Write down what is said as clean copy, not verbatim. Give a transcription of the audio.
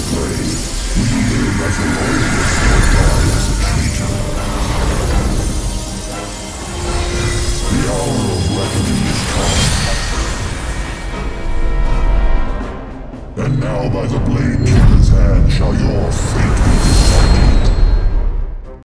slave, will you live as a loyalist or die as a traitor? The hour of reckoning is come. And now by the Blade Killer's hand shall your fate be decided.